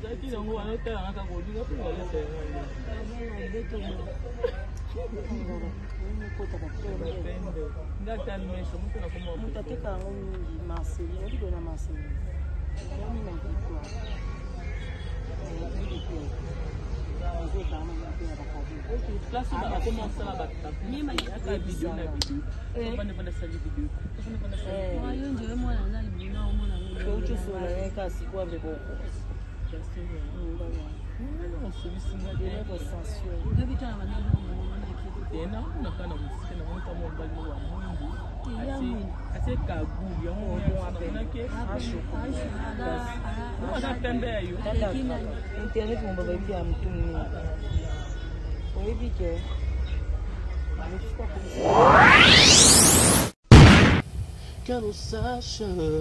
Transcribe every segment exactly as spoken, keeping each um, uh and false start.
Quero sache,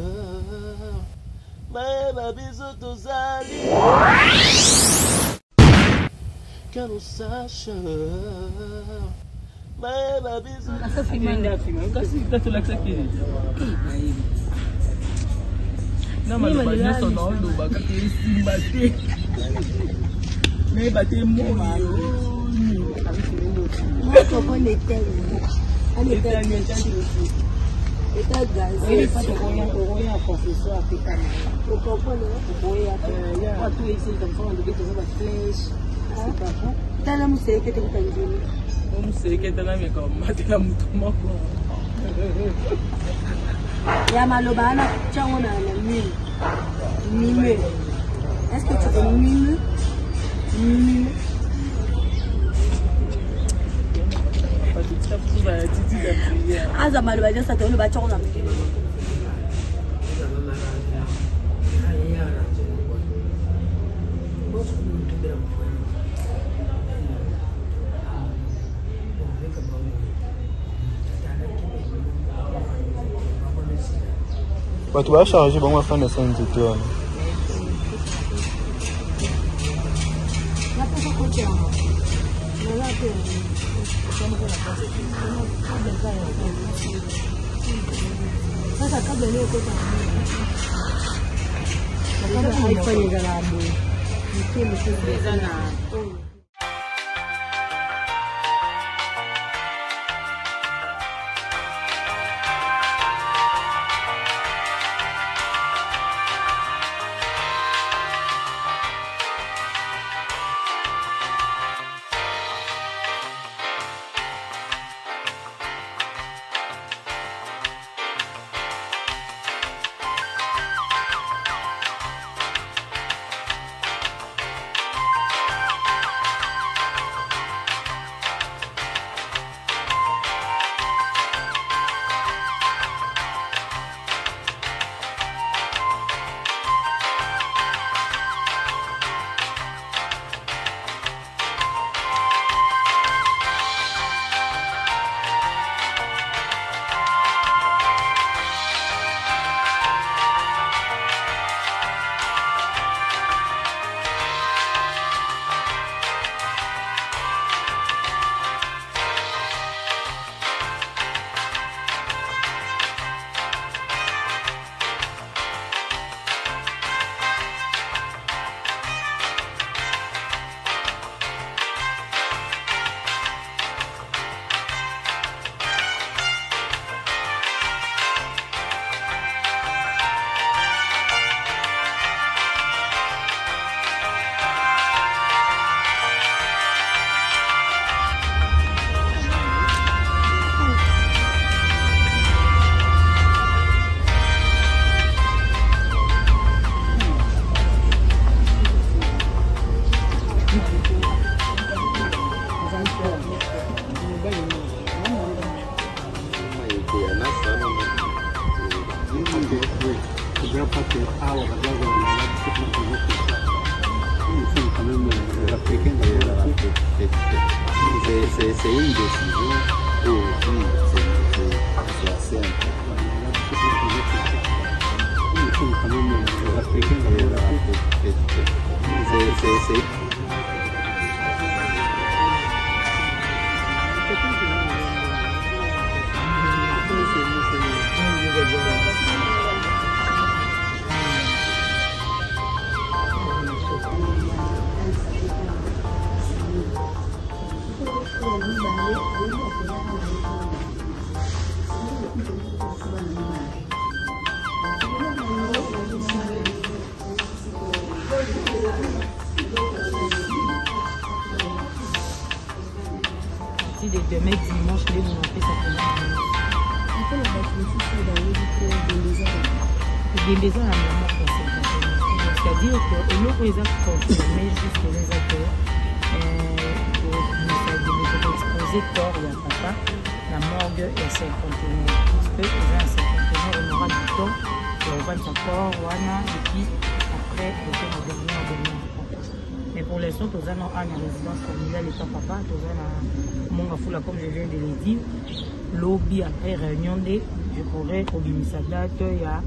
beba bisotos ali. Quero sache, beba bisotos ali. Não, mas o Brasil só não do bagulho que se bater. Nem bater muito. Não, como ele tem. Ele tem. Eta gaz, ele faz o a professor africano. O propone o boia, o tu esse então falando que tem uma flash. Tá na música que tem tanto. Não sei que tá na minha cama, mas tem muito mal. Ya malobana, tchau na mime. Mime. Est-ce que tu connais mime? Mime. Aza maluba just at only by China. But tu vas changer bon, on va faire des scènes de toi. Sasa kabla leo kwa sababu haifanyi gharama. Ni kile kile sana. C'est une décision et puis c'est assez important. demain dimanche, les vous fait ça pour nous. Après, la bâtiment, c'est dans le des maisons. Des maisons à la maman pour cette c'est-à-dire que nous, les actes confirmés jusqu'à les acteurs, pour exposer corps, il y a papa, la morgue et cinquante et un. Parce que les gens à cinquante et un, on aura du temps pour vendre sa corps, voilà, et puis après, le temps de devenir de mais pour l'instant, tous les gens ont une résidence familiale et pas papa, tous les gens ont mon foula comme je viens de le dire. Lobby après réunion de, je pourrais au Bimisada, il y a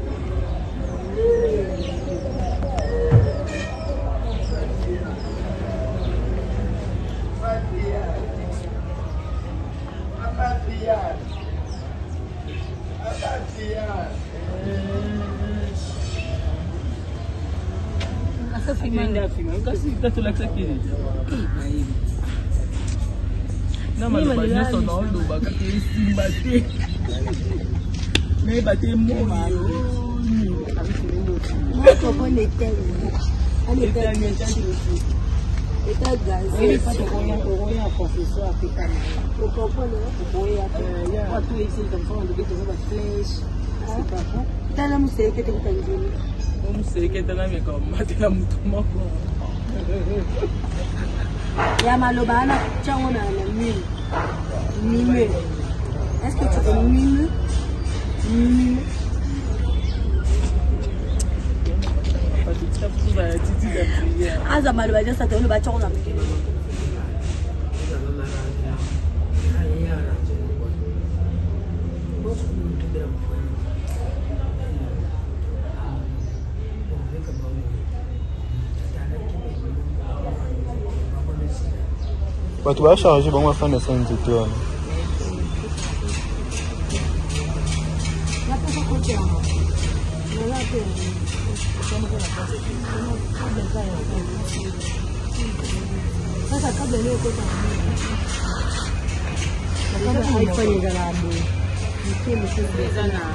na maloba nyonso naoloba kaka esimba te nayeba te moyo état gaz. Il faut que on ait un professeur africain. Vous comprenez? Vous voyez, pas tout ici comme ça, on devait donner la flèche. C'est pas bon. T'as la mousse qui était au Tanzanie. La mousse qui était là, mais comme matin à mouton. Il y a malobana, tu as un mille. Mille. Est-ce que tu as mille? Mille. Aza maluba just ate uluba chona mkini. Watu wa charge bon wa fana cinq étoiles. La pesa kocha. La pesa. Sasa kabla leo kota kabla haifanye galabu nikie msizeza na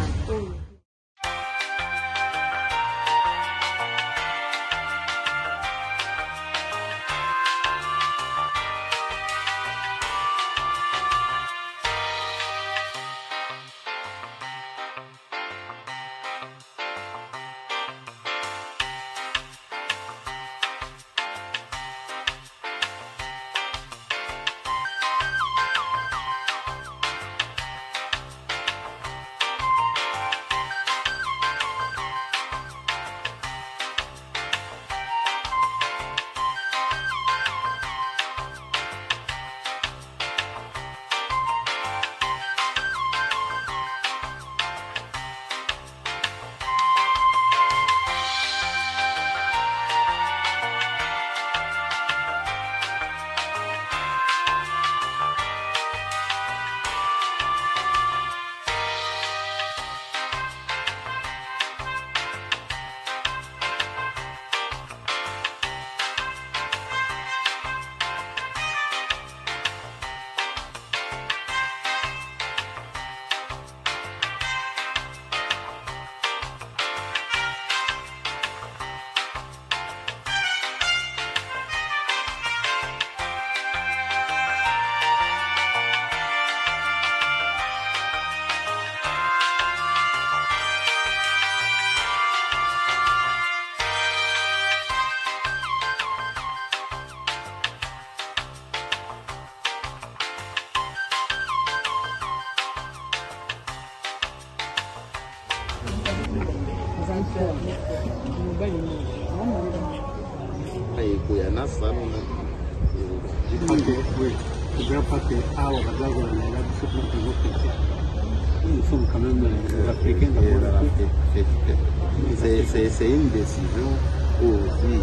c'est une décision aussi,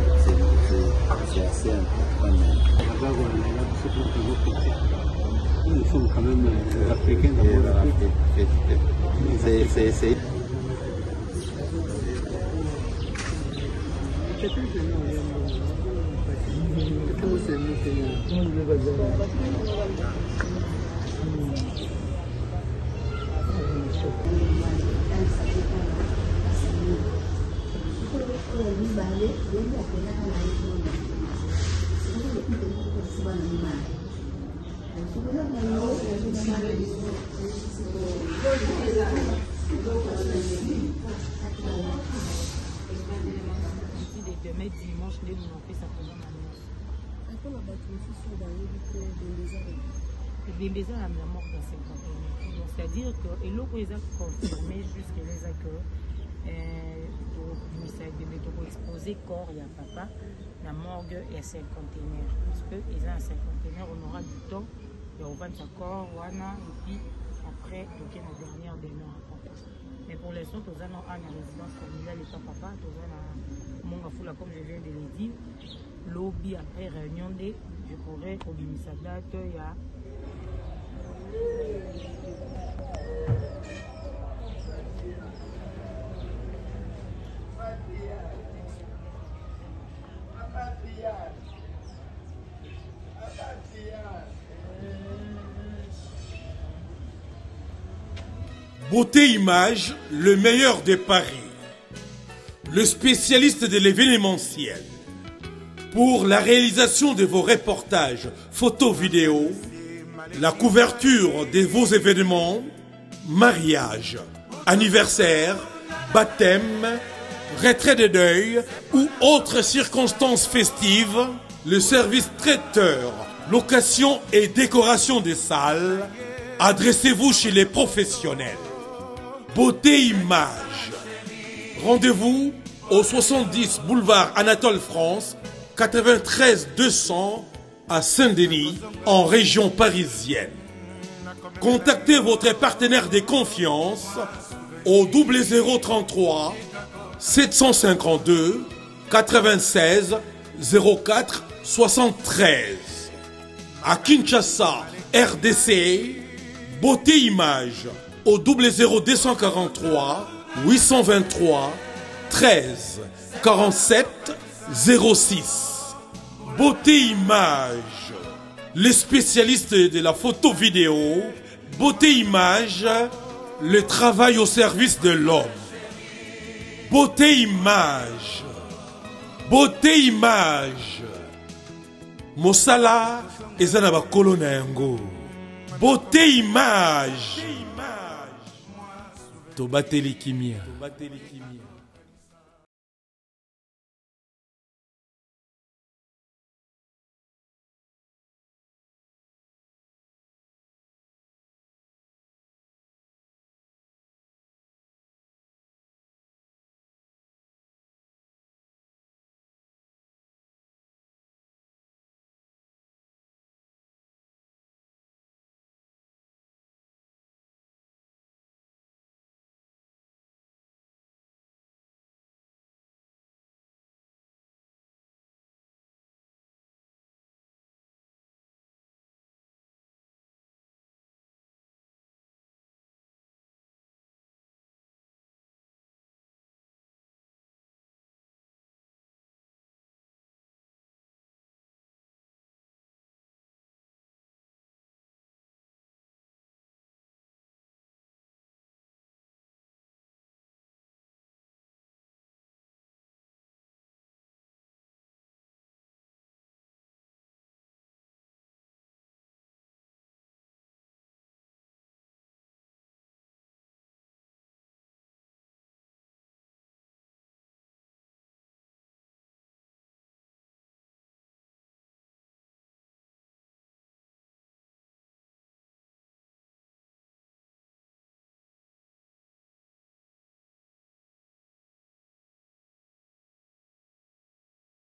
c'est assez important. Nous sommes quand même africains d'abord. C'est Demain dimanche, nous avons fait ça pendant la nuit. Les maisons à la mort dans cinquante ans. C'est-à-dire que, et l'eau qu'ils ont confirmé jusqu'à les que pour exposer corps et à papa, la morgue est à cinq conteneurs. Parce qu'ils ont un cinq conteneurs, on aura du temps, et on va le corps, et puis après, donc il y a la dernière des morts. Mais pour l'instant, nous avons une résidence familiale et papa, nous avons mon foula comme je viens de le dire. Lobby après réunion de, je pourrais au sa date, il y a. Beauté Image, le meilleur de Paris. Le spécialiste de l'événementiel. Pour la réalisation de vos reportages, photos, vidéos, la couverture de vos événements, mariage, anniversaire, baptême, retrait de deuil ou autres circonstances festives, le service traiteur, location et décoration des salles, adressez-vous chez les professionnels. Beauté Image. Rendez-vous au soixante-dix boulevard Anatole France, quatre-vingt-treize deux cents à Saint-Denis, en région parisienne. Contactez votre partenaire de confiance au zéro zéro trente-trois sept cent cinquante-deux quatre-vingt-seize zéro quatre soixante-treize. À Kinshasa, R D C, Beauté Image au zéro zéro deux cent quarante-trois huit cent vingt-trois treize quarante-sept zéro six. Beauté Image, les spécialistes de la photo vidéo. Beauté Image, le travail au service de l'homme. Beauté Image, Beauté Image, Mosala ezana kolona yango. Beauté Image, Tobateli Kimia.